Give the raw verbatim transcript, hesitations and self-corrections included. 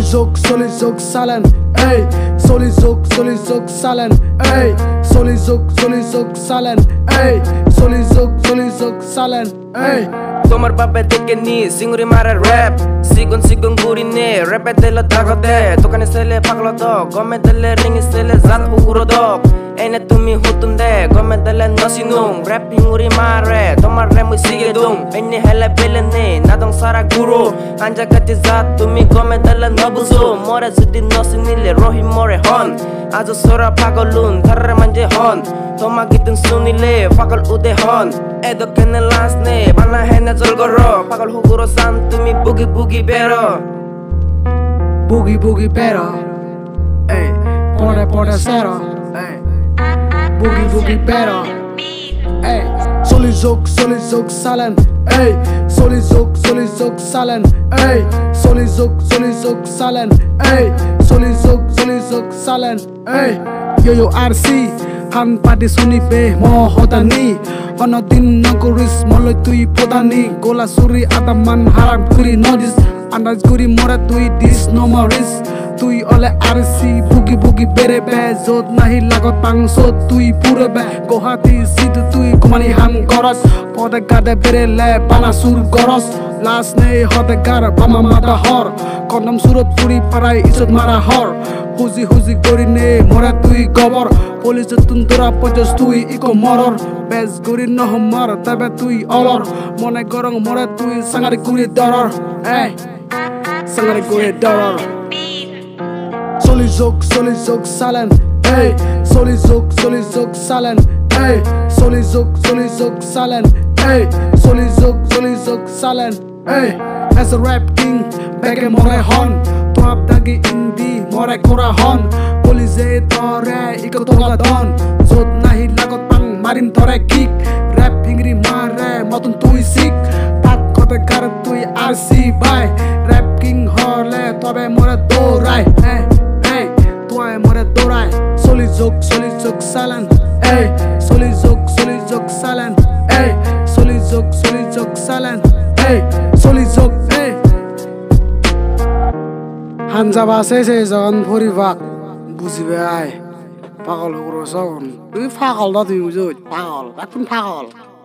Solizok, Solizok, Salen, ey, Solizok, Solizok, Salen, ey, Solizok, Solizok, Salen, ey, Solizok, Solizok, Salen, ey. তোমার বাপে থেকে নি সিঙ্গুরি মারা rap সিগুন সিগুন গুরি নে র্যাপে দিলে দাগতে দোকানে সেলে পাগল তো গমে দিলে রিং সেলে জাত উগুরো দক এনে তুমি হুতুম দে গমে দিলে নসিনুং র্যাপ হিঙ্গুরি মারে তোমার রে মুই সিগে দুং এনে হেলে বেলে নে নাদং সারা গুরু আঞ্জা কাটি জাত তুমি গমে দিলে নবুজো মরে যদি নসিনিলে রহি মরে হন আজ সোরা পাগলুন ধারে মানজে হন তোমা গিতুং শুনিলে পাগল উদে হন এদো কেনে লাস নে বানা হেনে জল গরো পাগল হুগুরো সান তুমি বুগি বুগি বেরো Boogie boogie better, ey, pore pore zero, ey, boogie boogie better, ey, Solizok, Solizok, Salen, ey, Solizok, Solizok, Salen, ey, Solizok, Solizok, Salen, ey, Solizok, Solizok, Salen, ey. Yo yo R C, han padi suni be mo hodani, ono din naguris moloi tui podani, gola suri adaman haram kuri nodis. Andas guri mora tui dis no moris tui ole R C bugi bugi bere be zot nahi lagot pang so tui pure be gohati sidu tui kumani ham goros pode gade bere le bana sur goros las nei hode gar bama mata hor kondom surat puri parai isot mara hor huzi huzi gori ne mora tui gobor police tundura pojos tui iko moror bez guri no mar tabe tui olor mone gorong mora tui sangari guri doror eh Sangare gore doror Solizok, Solizok, Salen, ey, Solizok, Solizok, Salen, ey, Solizok, Solizok, Salen, ey, Solizok, Solizok, Salen, ey. As a rap king, bege more hon, top dagi indie, more kora hon, police tore, iko toga don, zot nahi lagot pang marin tore kick, rap hingri mare, motun tui sik, tak kote gar tui R C bye, rap king hole, tobe more dorai, eh, eh, toy more dorai, Solizok, Solizok, Salen, eh, Solizok, Solizok, Salen, eh, Solizok, Solizok, Salen, eh, Solizok, eh. Hanjaba sese jon phori bak buzibe ai, পাগল হগর সগন, তুই পাগল না তুই বুঝো পাগল, এখন পাগল।